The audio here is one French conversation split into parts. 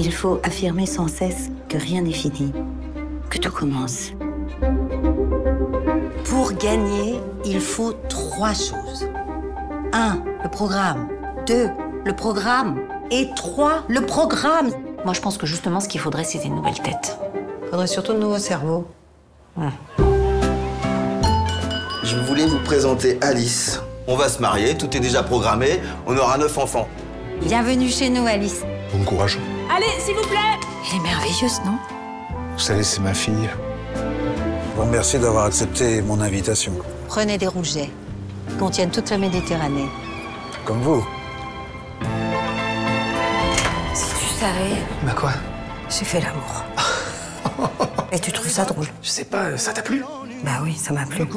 Il faut affirmer sans cesse que rien n'est fini, que tout commence. Pour gagner, il faut 3 choses. 1, le programme. 2, le programme. Et 3, le programme. Moi, je pense que justement, ce qu'il faudrait, c'est une nouvelle tête. Il faudrait surtout de nouveaux cerveaux. Je voulais vous présenter Alice. On va se marier, tout est déjà programmé, on aura 9 enfants. Bienvenue chez nous, Alice. Bon courage. Allez, s'il vous plaît. Elle est merveilleuse, non? Vous savez, c'est ma fille. Je vous remercie d'avoir accepté mon invitation. Prenez des rougets qui contiennent toute la Méditerranée. Comme vous. Si tu savais, Bah quoi? j'ai fait l'amour. Et tu trouves ça drôle? Je sais pas, ça t'a plu? Bah oui, ça m'a plu.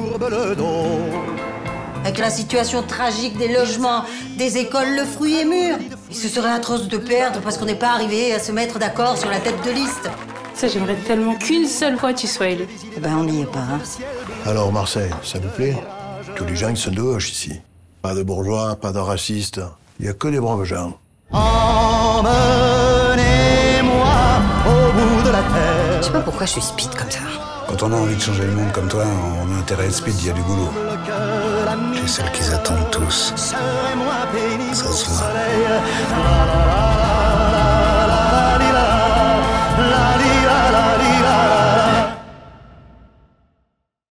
Avec la situation tragique des logements, des écoles, le fruit est mûr. Et ce serait atroce de perdre parce qu'on n'est pas arrivé à se mettre d'accord sur la tête de liste. Ça, j'aimerais tellement qu'une seule fois tu sois élu. Eh ben, on n'y est pas, hein. Alors, Marseille, ça vous plaît? Tous les gens, ils sont de gauche ici. Pas de bourgeois, pas de racistes. Il n'y a que des braves gens. Emmenez-moi au bout de la terre. Je sais pas pourquoi je suis speed comme ça. Quand on a envie de changer le monde comme toi, on a intérêt à être speed, il y a du boulot. Tu es celle qu'ils attendent tous. Ça se voit.